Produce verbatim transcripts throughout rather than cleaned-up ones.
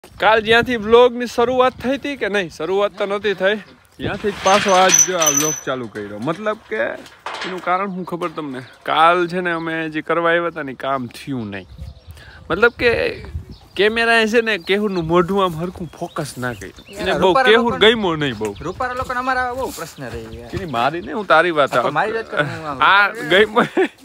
કાલ જ્યાંથી વ્લોગની શરૂઆત થઈ હતી કે નહીં, શરૂઆત તો નહોતી થઈ, ત્યાંથી જ પાછો આજ જો આ વ્લોગ ચાલુ કર્યો. મતલબ કે એનું કારણ શું ખબર તમને? કાલ છે ને અમે જે કરવા આવ્યા હતા ને કામ થયું નહીં. મતલબ કે કેમેરા છે ને કેહુરનું મોઢું આમ હરખું ફોકસ ના કર્યું. એને બહુ કેહુર ગમ્યો નહીં બહુ. રૂપારા લોકોને અમારા બહુ પ્રશ્ન રહી ગયા. એની મારી ને હું તારી વાત આ ગમ્યો.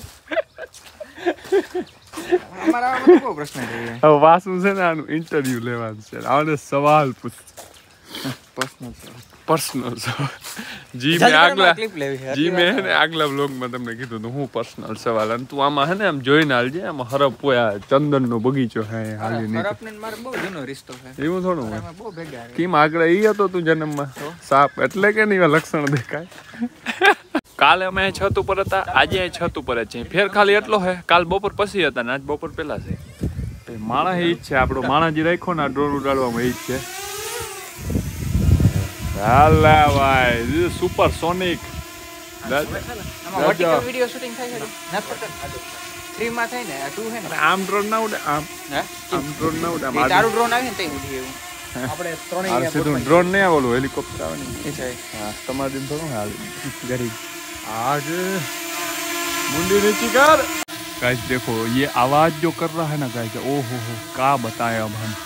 અમારા બહુ પ્રશ્ન રહી ગયા. હવે વાસુ છે ને આનું ઇન્ટરવ્યુ લેવાનું છે. આને સવાલ પૂછ. પર્સનલ પર્સનલ જી મેં આગલા જી મેં ને આગલા વ્લોગમાં તમને કીધું હતું હું પર્સનલ સવાલ. અને તું આમાં હે ને આમ જોઈને હાલજે. આમાં હરપ હોય ચંદન નો બગીચો હે હાલી નહીં. હરપ ને મારો બહુ જૂનો રિશ્તો છે. એવું થોડું હોય. બહુ ભેગા કેમ આગળ ઈ હતો તું જન્મમાં સાપ એટલે કે નહીં લક્ષણ દેખાય. કાલે અમે છત ઉપર હતા, આજે છત ઉપર જ છે. ફેર ખાલી એટલો હે કાલ બપોર પછી હતા ને આજ બપોર પહેલા છે. માણસ એ જ છે આપણો. માણસ જે રાખ્યો ને આ ડ્રોન ઉડાડવામાં એ જ છે. હાલા ભાઈ super sonic vertical video shooting થાય છે ના પટક થ્રી માં થાય ને ટુ હે ને આમ ડ્રોન ના ઉડે આમ આમ ડ્રોન ના ઉડે. આ તારું ડ્રોન આવે ને તે ઉડી એવું આપણે ત્રણેય સીધું ડ્રોન નહીં આવે, ઓલું હેલિકોપ્ટર આવે ને એ છે. હા તમારે દિન થોડું હાલ ગરીબ आज मुंडी नीची कर. गाइस देखो ये आवाज जो कर रहा है ना गाइस, ओ हो हो क्या बताएं अब हम.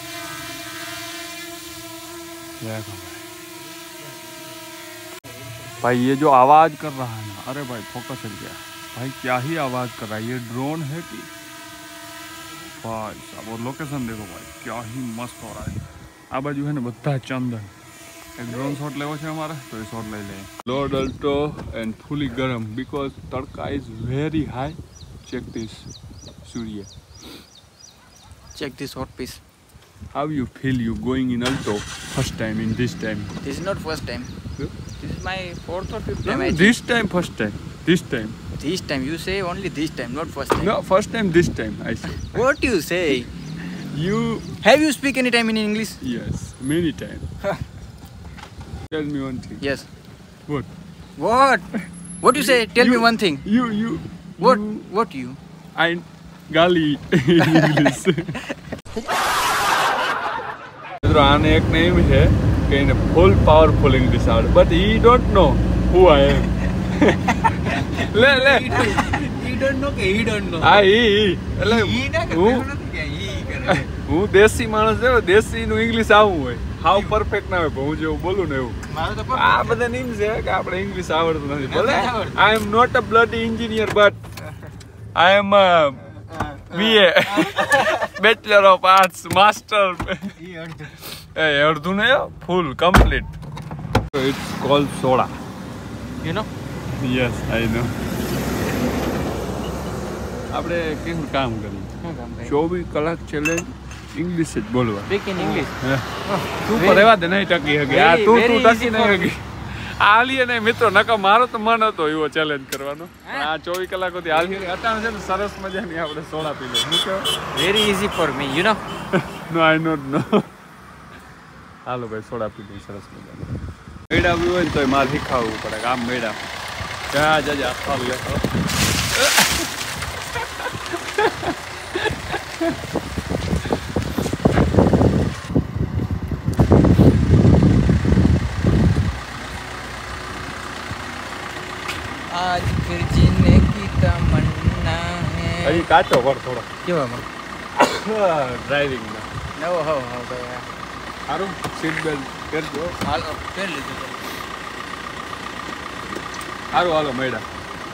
भाई ये जो आवाज कर रहा है ना, अरे भाई फोकस हट गया भाई. क्या ही आवाज कर रहा है. ये ड्रोन है कि भाई साहब. और लोकेशन देखो भाई क्या ही मस्त हो रहा है. आ बाजू है ना બધા ચંદન. एक ड्रोन शॉट लेवो છે અમારે તો એ શોટ લઈ લઈએ. લો ડલ્ટો એન્ડ ફૂલી ગરમ બીકોઝ તડકા is very high. Check this સૂર્ય. check this hot piece. How you feel you going in Alto first time in this time? This is not first time. Huh? This is my fourth or fifth No, time. no, this time first time. This time. This time you say only this time, not first time. No, first time this time I say. What you say? You Have you speak any time in English? yes, many time. Tell me one thing. Yes. What? What? What you say? Tell you, me one thing. You you What? you, What you? I gali English. મિત્રો આને એક name છે કે એને full powerful English આવડે but he don't know who I am. લે લે He don't know કે he don't know. હા હી એટલે he ના કે હું કે he કરે. હું દેશી માણસ છે, દેશી નું ઇંગ્લિશ આવું હોય હાવ પરફેક્ટ ના હોય. હું જેવું બોલું ને એવું. મારું તો આ બધા નેમ છે કે આપણે ઇંગ્લિશ આવડતું નથી. ભલે I am not a bloody engineer but I am BA bachelor of arts master. એ અડધું ને full complete. It's cold soda. You know? Yes I know. આપણે કેવું કામ કરીએ ચોવીસ કલાક ચેલેન્જ ઇંગ્લિશ જ બોલવા. Speak in English. તું પર રહેવા દે નહીં ટકી હકે. આ તું તું ટકી નહીં હકી. આલીએ નહીં મિત્રો નકા મારો તો મન હતો એવો ચેલેન્જ કરવાનો. આ ચોવીસ કલાક સુધી આલી હતા છે ને સરસ મજાની આપણે સોડા પી લઈએ. શું કહેવાય? Very easy for me, you know? No I not know. હાલો ભાઈ સોડા પી લઈએ સરસ મજાની. મેળા બી હોય ને તોય મારે શીખાવવું પડે કે આમ મેળા જા જા જા સારું લેતો. आज फिर जीने की तमन्ना है. અહીં કાચો કર થોડો કેવામાં ડ્રાઇવિંગ માં. નવો હો હો ભાઈ. સારું સીટ બેલ્ટ પહેરજો. હાલો પહેર લીધું. સારું હાલો મેડા.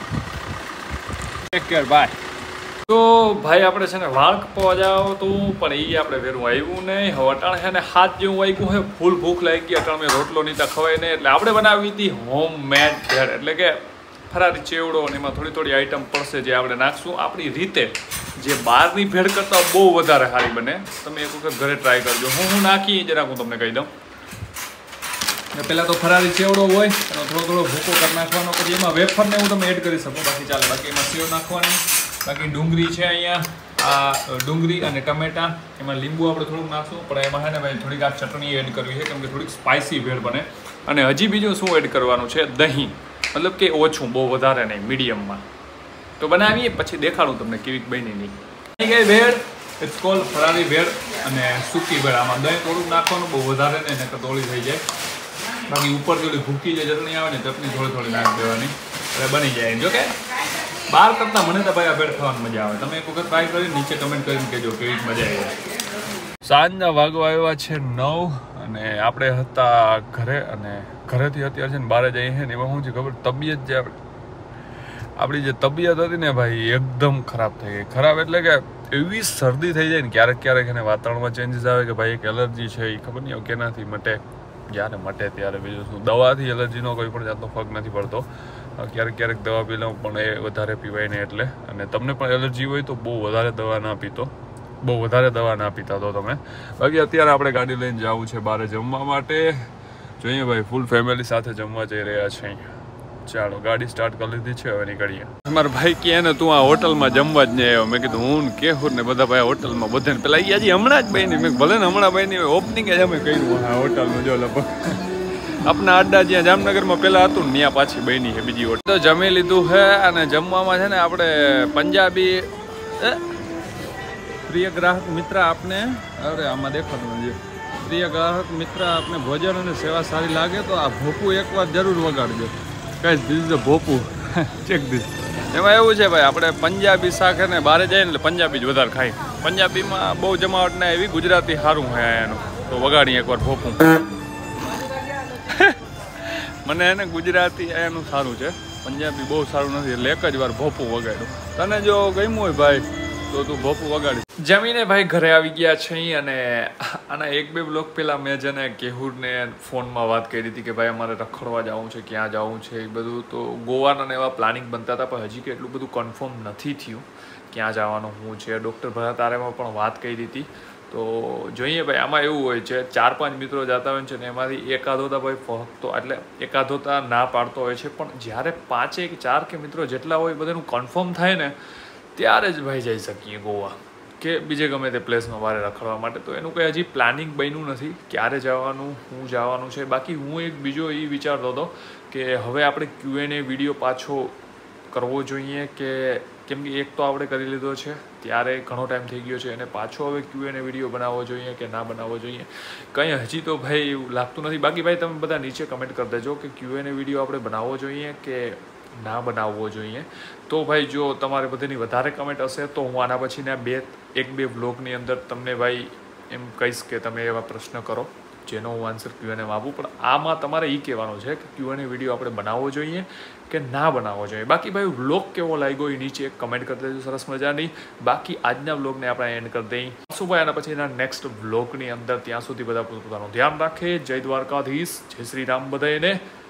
Take care bye. તો ભાઈ આપણે છે ને વાળ કપવા જાવ તો પણ એ આપણે વેરું આવ્યું નહીં. હવે અટાણે છે ને હાથ જેવું વાગ્યું હોય ફૂલ ભૂખ લાગી ગઈ. અટાણે મેં રોટલો નીતા ખવાય નહીં એટલે આપણે બનાવી હતી હોમ મેડ ભેળ એટલે કે ફરારી ચેવડો. અને એમાં થોડી થોડી આઈટમ પડશે જે આપણે નાખશું આપણી રીતે. જે બહારની ભેળ કરતાં બહુ વધારે સારી બને. તમે એક વખત ઘરે ટ્રાય કરજો. હું હું નાખી જરાક હું તમને કહી દઉં. પહેલાં તો ફરારી ચેવડો હોય એનો થોડો થોડો ભૂકો કરી નાખવાનો. પછી એમાં વેફરને હું તમે એડ કરી શકો બાકી ચાલે. બાકી એમાં સેવ નાખવાની. બાકી ડુંગળી છે અહીંયા આ ડુંગળી અને ટમેટા. એમાં લીંબુ આપણે થોડુંક નાખશું પણ એમાં છે ને ભાઈ થોડીક આ ચટણી એડ કરવી છે કેમ કે થોડીક સ્પાઇસી ભેળ બને. અને હજી બીજું શું એડ કરવાનું છે દહીં. મતલબ કે ઓછું બહુ વધારે નહીં મીડિયમમાં. તો બનાવીએ પછી દેખાડું તમને કેવી બની નહીં. ગઈ ભેળ ઇટ્સ કોલ્ડ ફરારી ભેળ અને સૂકી ભેળ. આમાં દહીં થોડુંક નાખવાનું, બહુ વધારે નહીં, નકર તોળી થઈ જાય. બાકી ઉપર થોડી ભૂકી જે ચટણી આવે ને ચટણી થોડી થોડી નાખી દેવાની એટલે બની જાય. જો કે બહાર કરતાં મને તો ભાઈ આ ભેળ ખાવાની મજા આવે. તમે એક વખત ટ્રાય કરી નીચે કમેન્ટ કરીને કહેજો કેવી મજા આવી. સાંજના વાગવા આવ્યા છે નવ અને આપણે હતા ઘરે અને ઘરેથી અત્યારે છે ને બહાર જઈએ છે ને એમાં શું છે ખબર, તબિયત જે આપણી જે તબિયત હતી ને ભાઈ એકદમ ખરાબ થઈ ગઈ. ખરાબ એટલે કે એવી શરદી થઈ જાય ને ક્યારેક ક્યારેક એને વાતાવરણમાં ચેન્જીસ આવે કે ભાઈ એક એલર્જી છે એ ખબર નહીં કેનાથી મટે. જ્યારે મટે ત્યારે બીજું શું, દવાથી એલર્જીનો કોઈ પણ જાતનો ફરક નથી પડતો. ક્યારેક ક્યારેક દવા પી લઉં પણ એ વધારે પીવાય ને એટલે. અને તમને પણ એલર્જી હોય તો બહુ વધારે દવા ના પીતો, બહુ વધારે દવા ના પીતા તો તમે. બાકી અત્યારે આપણે ગાડી લઈને જવું છે બહાર જમવા માટે. જોઈએ ભાઈ ફૂલ ફેમિલી સાથે જમવા જઈ રહ્યા છે. ચાલો ગાડી સ્ટાર્ટ કરી લીધી છે, હવે નીકળીએ. મારા ભાઈ કહે ને તું આ હોટલમાં જમવા જ નહીં આવ્યો. મેં કીધું હું ને કેહુર ને બધા ભાઈ હોટલમાં બધાને પેલા હજી હમણાં જ બની. મેં ભલે ને હમણાં બની ઓપનિંગ જ અમે કર્યું આ હોટલનું. જો લગભગ આપણા અડ્ડા જ્યાં જામનગરમાં પેલા હતું ને ત્યાં પાછી બની છે બીજી હોટલ. તો જમી લીધું છે અને જમવામાં છે ને આપણે પંજાબી પ્રિય ગ્રાહક મિત્ર આપને અરે આમાં દેખાતું નથી. પ્રિય ગ્રાહક મિત્ર આપને ભોજન અને સેવા સારી લાગે તો આ ભોપું એકવાર જરૂર વગાડજો. કઈ ધીસ ભોપું ચેક ધીસ. એમાં એવું છે ભાઈ આપણે પંજાબી શાક ને બહાર જાય ને એટલે પંજાબી જ વધારે ખાઈ. પંજાબીમાં બહુ જમાવટ ના એવી, ગુજરાતી સારું હોય એનું. તો વગાડી એકવાર ભોપું. મને એને ગુજરાતી એનું સારું છે, પંજાબી બહુ સારું નથી એટલે એક જ વાર ભોપું વગાડ્યું. તને જો ગમ્યું હોય ભાઈ તો તું ભોપું વગાડી. જમીને ભાઈ ઘરે આવી ગયા છે અને આના એક બે બ્લોક પહેલાં મેં જેને કેહુરને ફોનમાં વાત કરી હતી કે ભાઈ અમારે રખડવા જવું છે, ક્યાં જવું છે એ બધું. તો ગોવાના એવા પ્લાનિંગ બનતા હતા પણ હજી કે એટલું બધું કન્ફર્મ નથી થયું ક્યાં જવાનું શું છે. ડૉક્ટર ભરત આરેમાં પણ વાત કરી હતી. તો જોઈએ ભાઈ આમાં એવું હોય છે ચાર પાંચ મિત્રો જતા હોય છે ને એમાંથી એકાદ હોતા ભાઈ ફક્ત એટલે એકાદ હોતા ના પાડતો હોય છે. પણ જ્યારે પાંચે ચાર કે મિત્રો જેટલા હોય બધાનું કન્ફર્મ થાય ને ત્યારે જ ભાઈ જઈ શકીએ ગોવા કે બીજે ગમે તે પ્લેસમાં બહાર રખડવા માટે. તો એનું કંઈ હજી પ્લાનિંગ બન્યું નથી ક્યારે જવાનું શું જવાનું છે. બાકી હું એક બીજો એ વિચારતો હતો કે હવે આપણે ક્યુ એન એ વિડીયો પાછો કરવો જોઈએ કે કેમ કે એક તો આપણે કરી લીધો છે ત્યારે ઘણો ટાઈમ થઈ ગયો છે અને પાછો હવે ક્યુ એન એ વિડીયો બનાવવો જોઈએ કે ના બનાવવો જોઈએ કંઈ હજી તો ભાઈ એવું લાગતું નથી. બાકી ભાઈ તમે બધા નીચે કમેન્ટ કરી દેજો કે ક્યુ એન એ વિડીયો આપણે બનાવવો જોઈએ કે ના બનાવવો જોઈએ. તો ભાઈ જો તમારે બધાની વધારે કમેન્ટ હશે તો હું આના પછીના બે એક બે વ્લોગની અંદર તમને ભાઈ એમ કહીશ કે તમે એવા પ્રશ્ન કરો જેનો હું આન્સર ક્યુ એન એમાં આપું. પણ આમાં તમારે એ કહેવાનું છે કે ક્યુ એન એ વિડીયો આપણે બનાવવો જોઈએ કે ના બનાવવો જોઈએ. બાકી ભાઈ વ્લોગ કેવો લાગ્યો એ નીચે એક કમેન્ટ કરી દેજો સરસ મજાની. બાકી આજના વ્લોગને આપણે એન્ડ કરી દઈએ શું ભાઈ આના પછીના નેક્સ્ટ વ્લોગની અંદર. ત્યાં સુધી બધા પોતાનું ધ્યાન રાખે. જય દ્વારકાધીશ, જય શ્રી રામ બધાને.